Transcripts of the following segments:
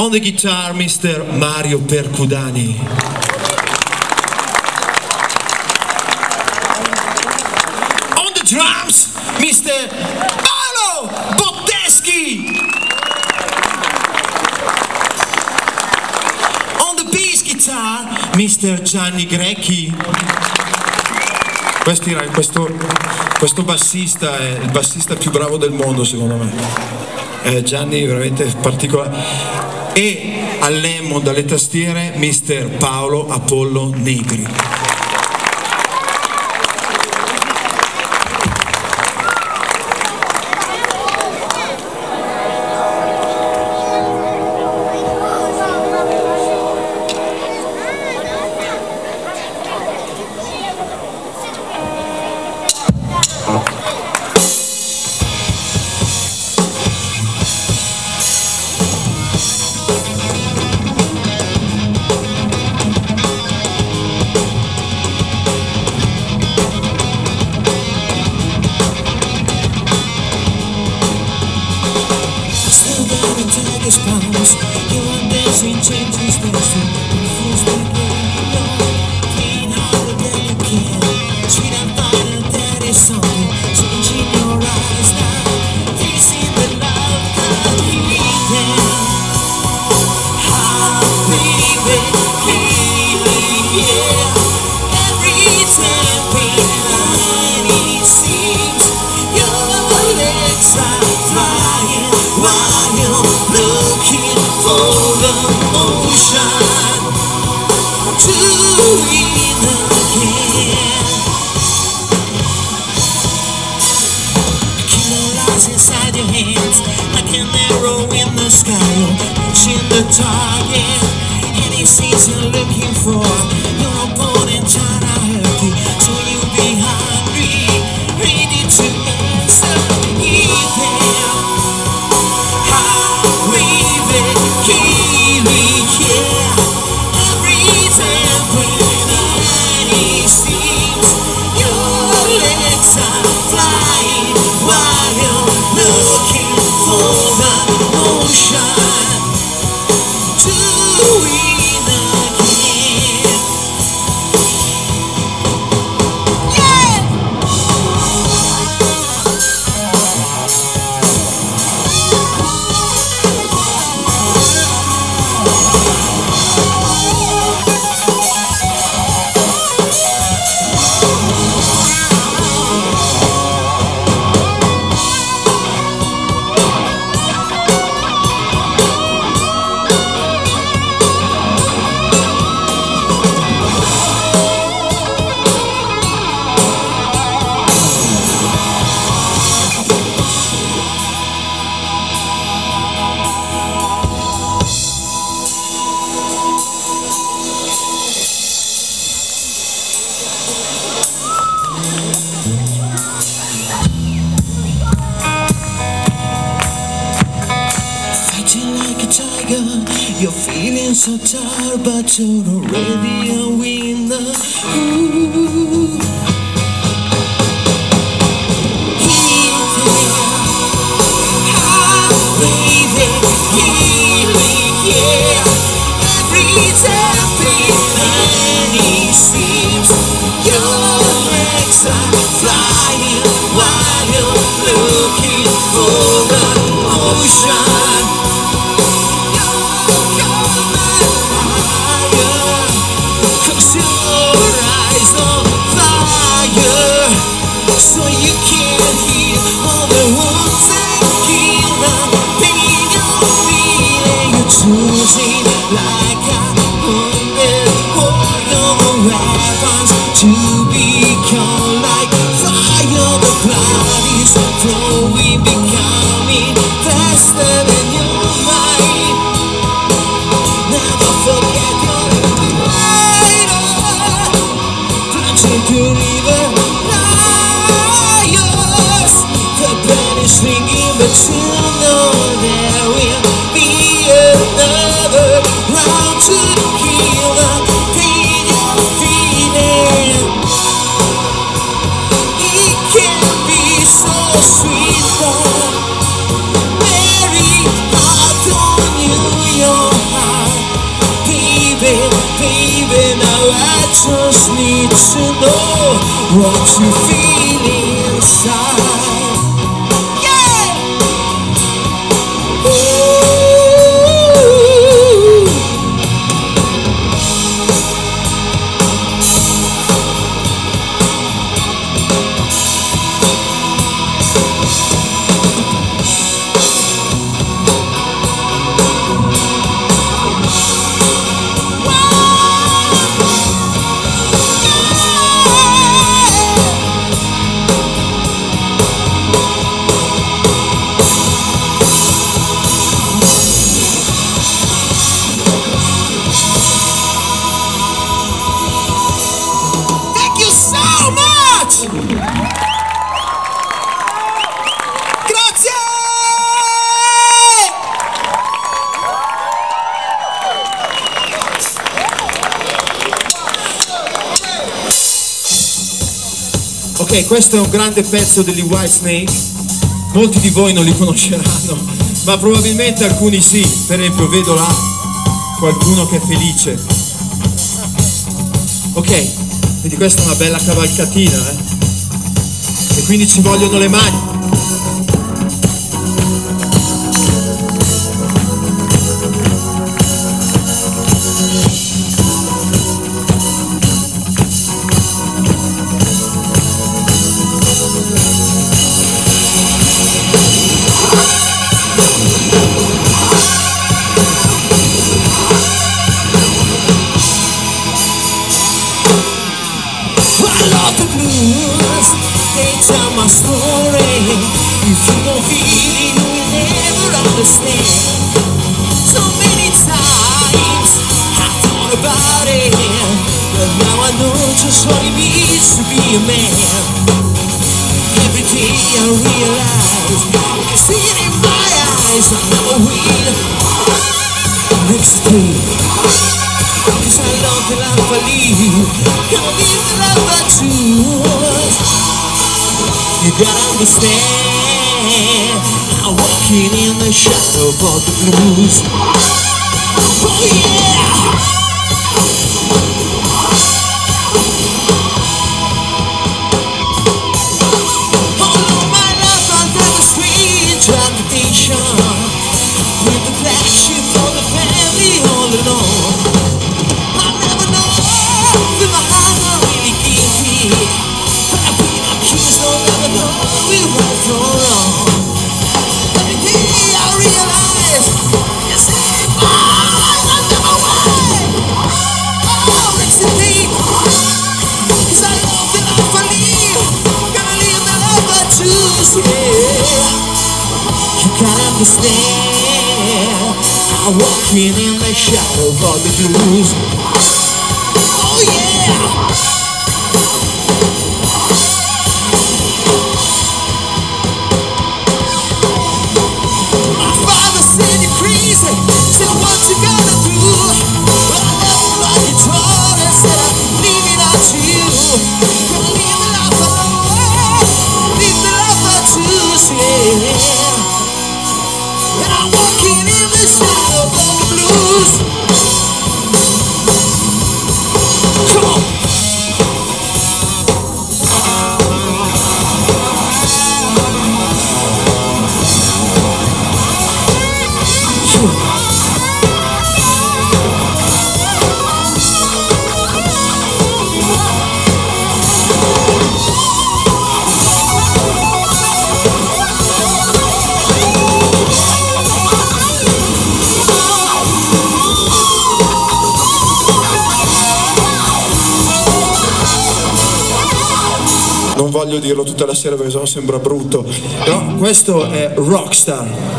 On the guitar, Mr. Mario Percudani. On the drums, Mr. Paolo Botteschi. On the bass guitar, Mr. Gianni Grecchi. Questo bassista è il bassista più bravo del mondo, secondo me. Gianni è veramente particolare. E all'Hammond, dalle tastiere, Mr. Paolo Apollo Negri. Target, any sees you're looking for your opponent trying to hurt you, so you'll be hungry, ready to answer. Give them how we kill it, yeah. Every time when it seems your legs are flying while you're looking for the ocean. You're feeling so tired, but you're already a winner. Ooh. Sweet, very hard on you, to know what you feel inside. Yeah! Ooh. Ok, questo è un grande pezzo degli Whitesnake, molti di voi non li conosceranno, ma probabilmente alcuni sì. Per esempio vedo là qualcuno che è felice. Ok, quindi questa è una bella cavalcatina, e quindi ci vogliono le mani. They tell my story. If you don't feel it, you will never understand. So many times I thought about it, but now I know just what it means to be a man. Every day I realize, I see it in my eyes, I never will hesitate. Cause I love the life I live, and I live the life I choose. You gotta understand, I'm walking in the shadow of the blues. Oh yeah! All of my life I've had a strange tradition, with the flagship of the family all alone. I never know if my heart are really guilty, but I've been accused of never knowing right from wrong. Every day I realize it's in my eyes I never win. Oh, it's a deep, cause I love the life I live, gonna live the life I choose, yeah. You gotta understand, I'm walking in the shadow of the blues. Oh yeah! My father said you're crazy, said what you gotta do. But I never like you taught and said I'm leaving out to you. Gonna live the life I love, live the life I choose, yeah. And I'm walking in the shadow of the blues. Come on! Non voglio dirlo tutta la sera perché sennò sembra brutto, però questo è Rockstar.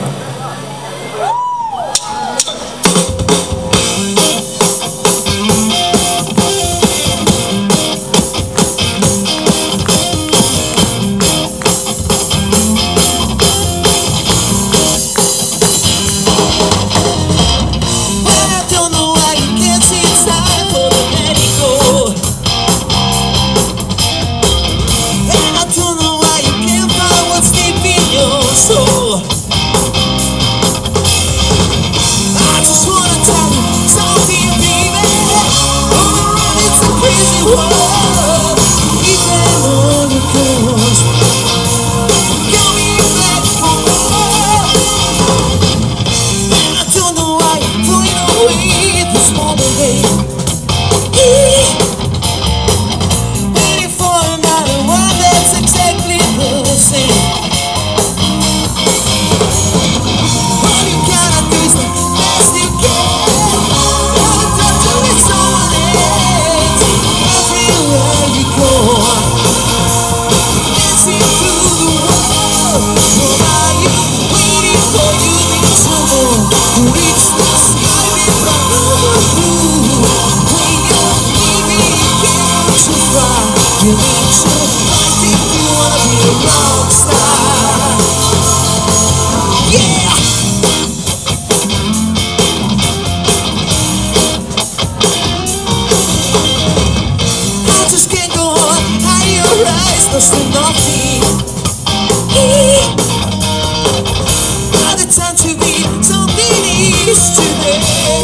And I don't know why you can't find what's deep in your soul. You need to fight if you wanna be a rock star. Yeah. I just can't go on. Hide your eyes, no still nothing. Now the time to be something is today.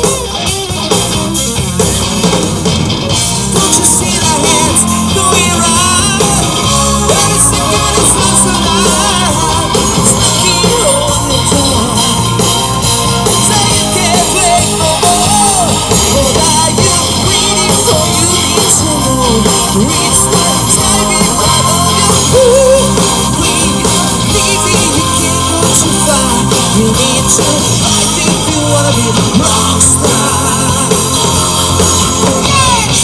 Don't you see the hands going round? Every second is lost alive. It's knocking on the door. So you can't wait no more. What are you waiting for? You need to know. Reach the timing right on your foot. You can't go too far. You need to fight if you wanna be a rock star. Yeah.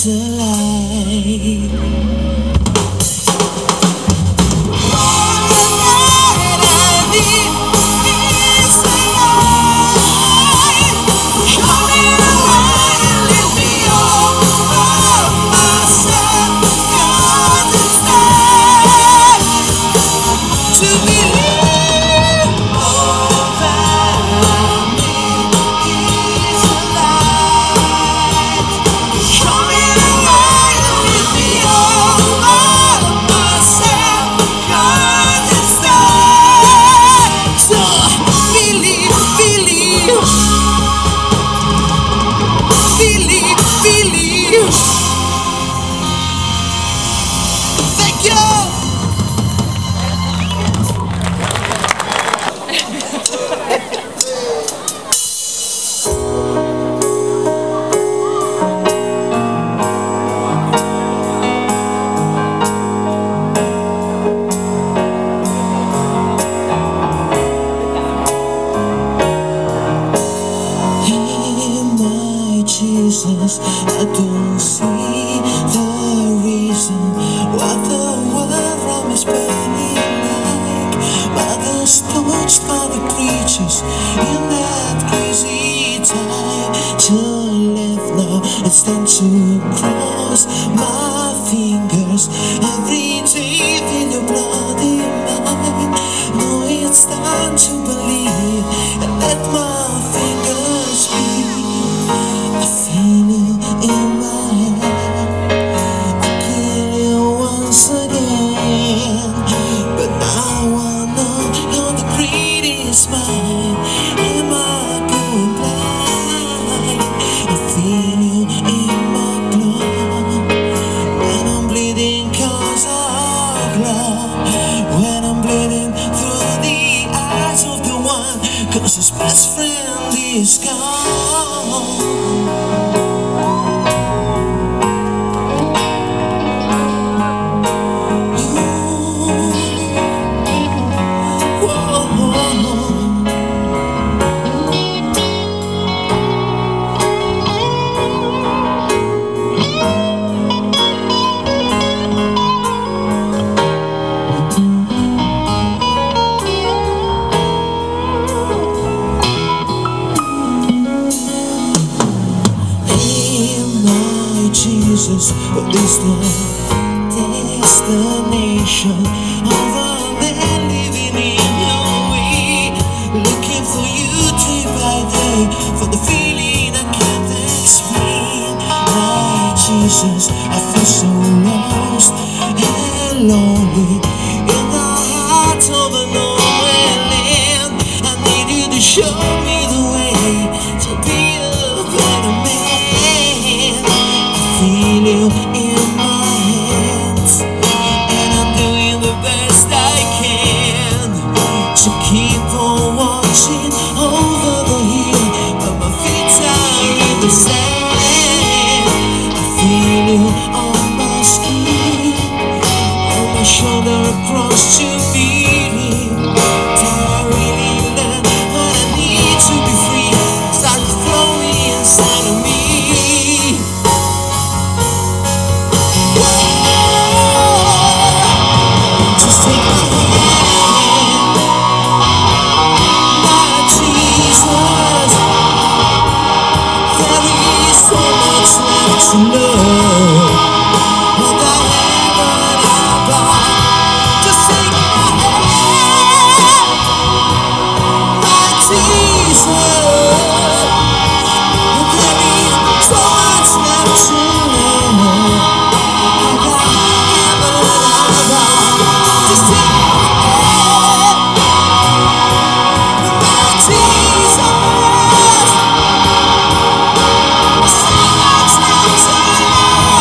is alive. Jesus, I don't see the reason why the world from is burning like mothers touched by the preachers in that crazy time. To live now, it's time to cross my fingers every day. Feel your bloody mind. No, it's time to believe and let my fingers be. I feel you in my hand, I kill you once again, but now I know you're the greatest mind. Am I going blind? I feel you in my blood, when I'm bleeding cause of love, when I'm bleeding through the eyes of the one, cause his best friend is gone. Jesus, what is the destination of a man living in your way? Looking for you day by day, for the feeling I can't explain. My Jesus, I feel so lost and lonely in the heart of a nowhere land. I need you to show me the way to be a better man. Feel you in my hands, and I'm doing the best I can to keep on watching over the hill, but my feet are in the sand. I feel you on my skin, on my shoulder across your feet. Till I really learn what I need to be free, start flowing inside of me. To know what I have and I got. Just take my hand, my Jesus. There is so much left to know. What I have and I got. Just take my hand, my Jesus. So much left to know.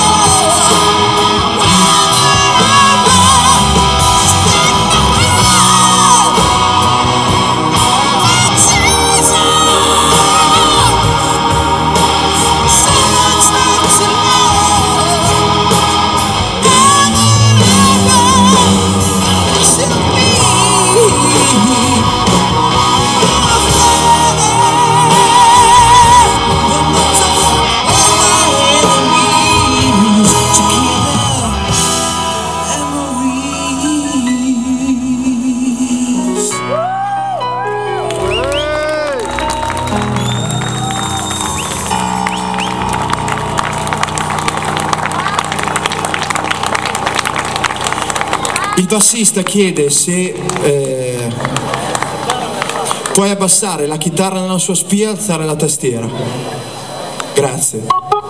Il bassista chiede se puoi abbassare la chitarra nella sua spia e alzare la tastiera. Grazie.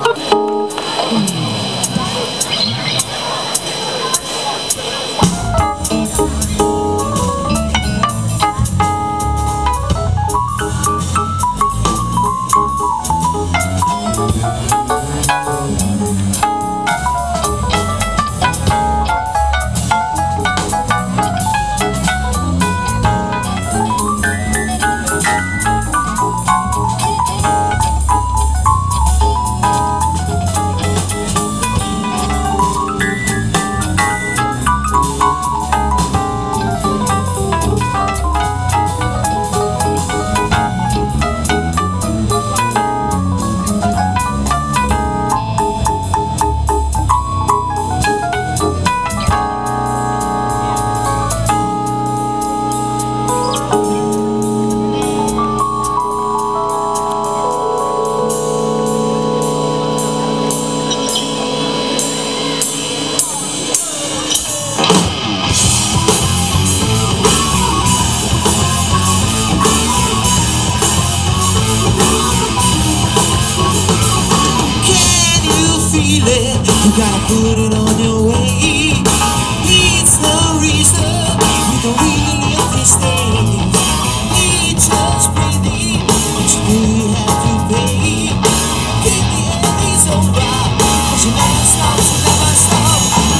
You gotta put it on your way. It's the reason we don't really understand. It's just breathing, but you know you have to pay. Keep the end is over, but you never stop, you never stop.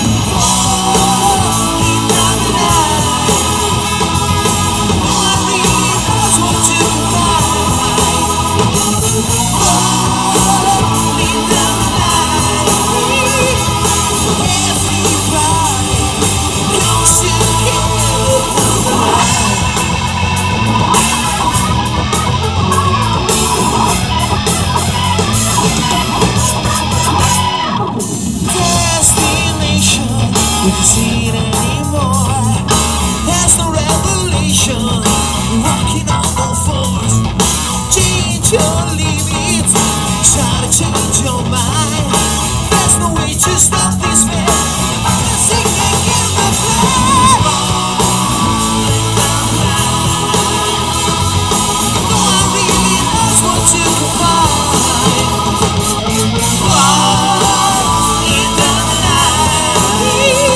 Falling down the line. No one really knows what you can find. Falling down the line. We can see it anymore. There's no revelation. Walking on all fours. Change your limits. Try to change your mind. There's no way to stop this man. Singing in the floor. No one really knows what you can find. Falling down the line.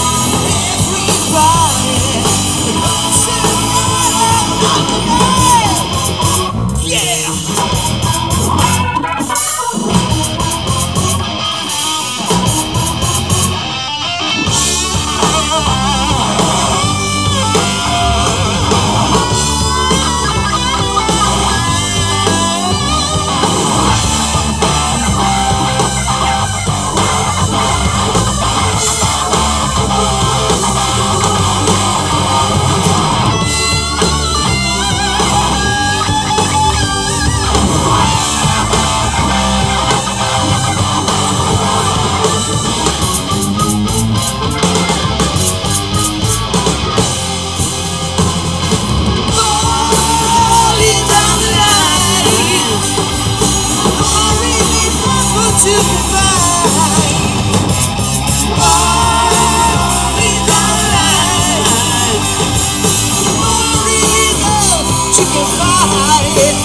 You can find. Falling down the line. Only know you can find it.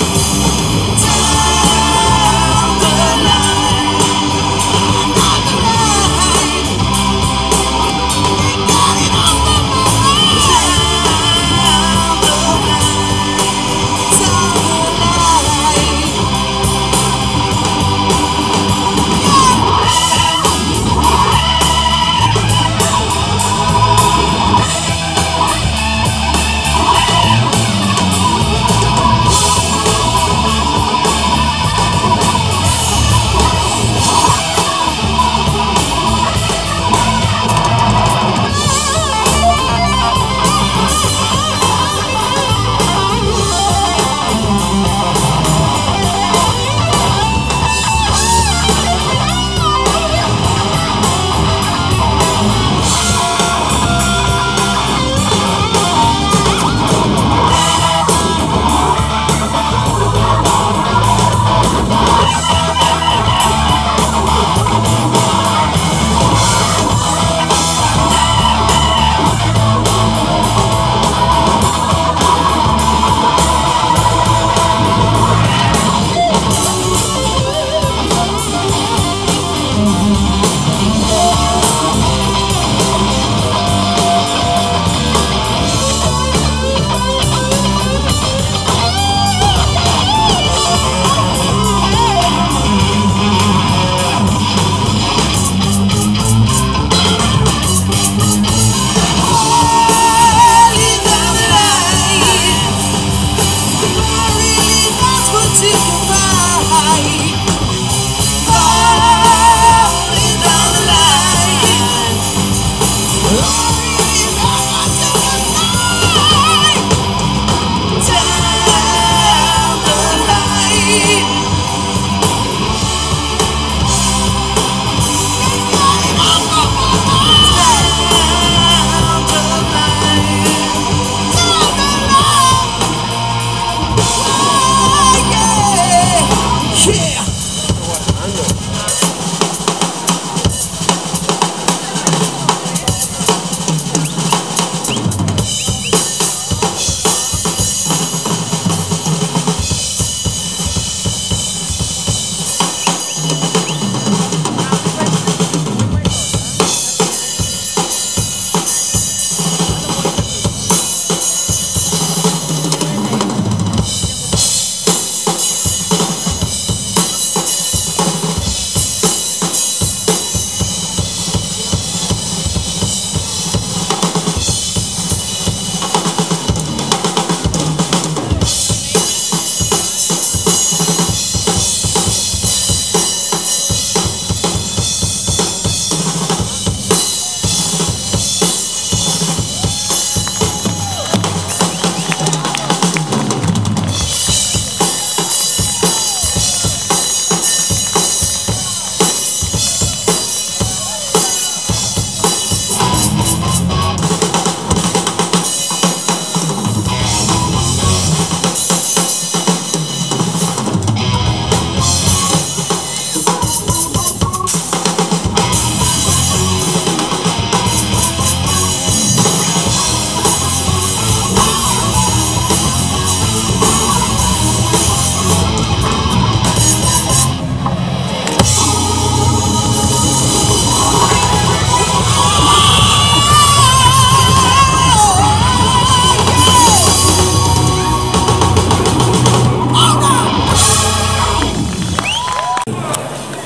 Down the line. Down the line. Got it on the mind. Down the line. Down the line.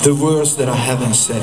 the words that I haven't said.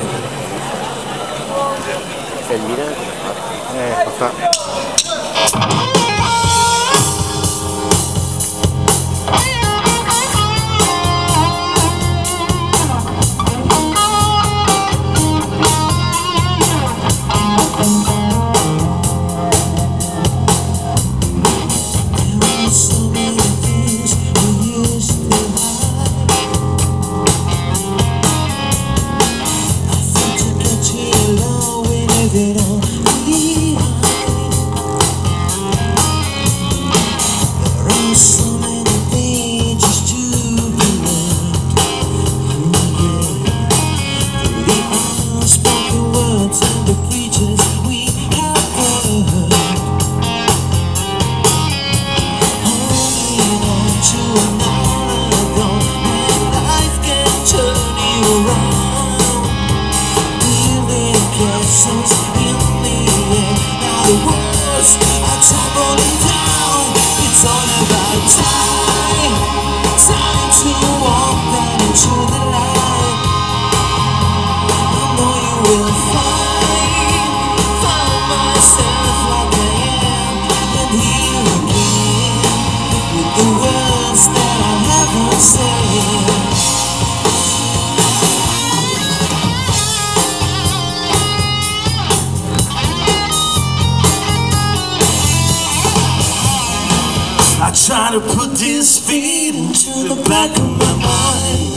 I try to put this feeling to the back of my mind.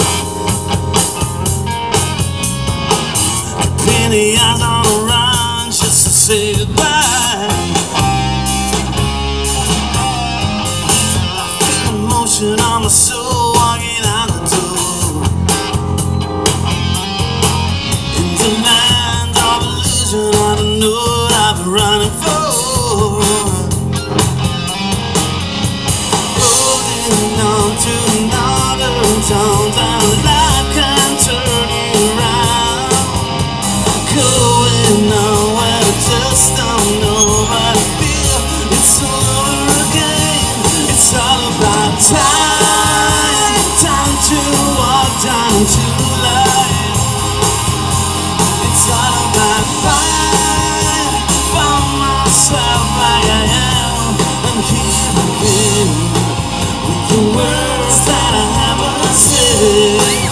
Keeping the eyes on the run just to say goodbye. I feel emotion on my soul walking out the door. In demand of illusion, I don't know what I've been running for. To another town, down life can turn you around. Going nowhere, I just don't know, but I feel it's all over again. It's all about time, time to walk down to life. It's all about find myself like I am, and here again with the words that I haven't said.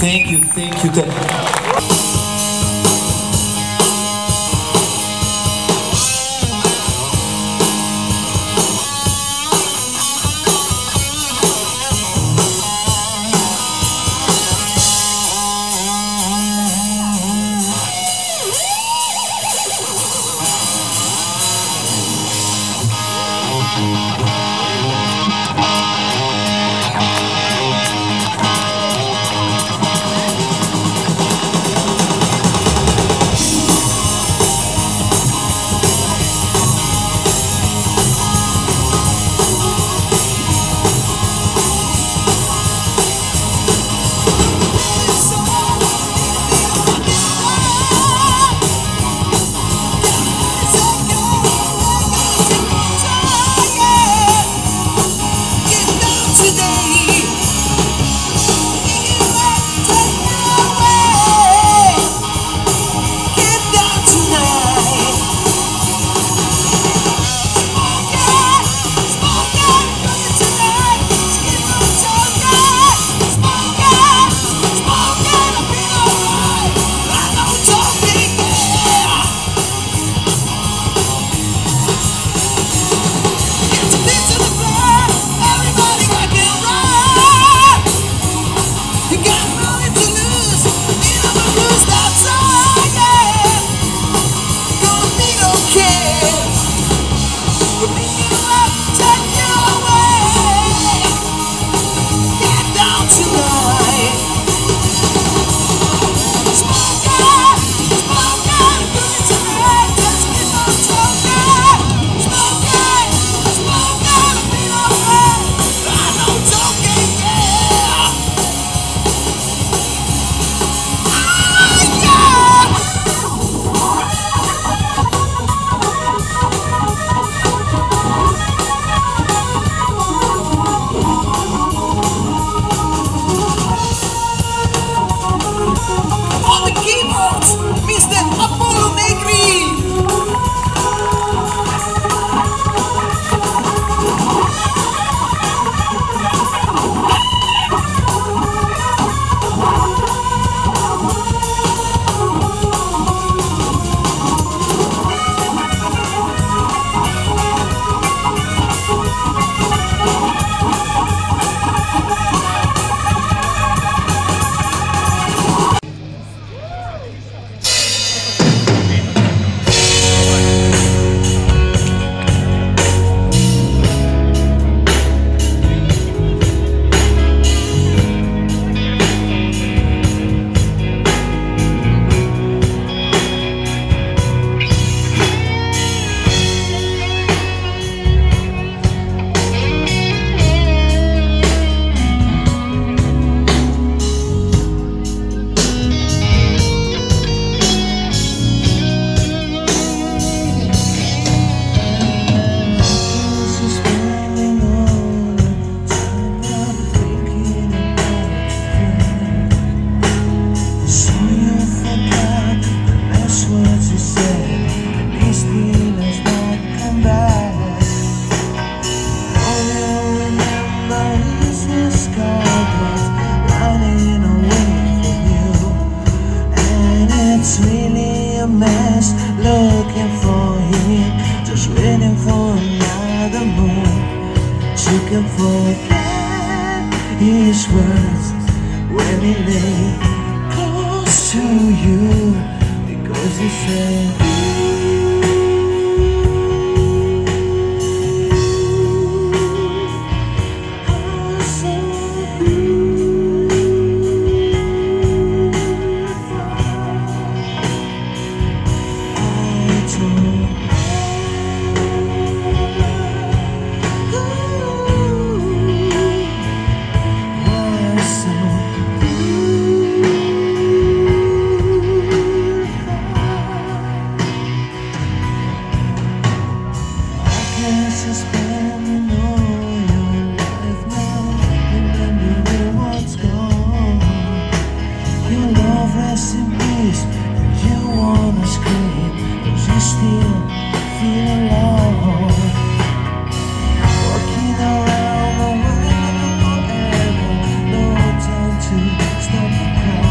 Thank you, thank you, thank you. can forget his words when he lay close to you, because he said stop the crowd.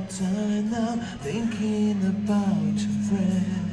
time now, thinking about your friend.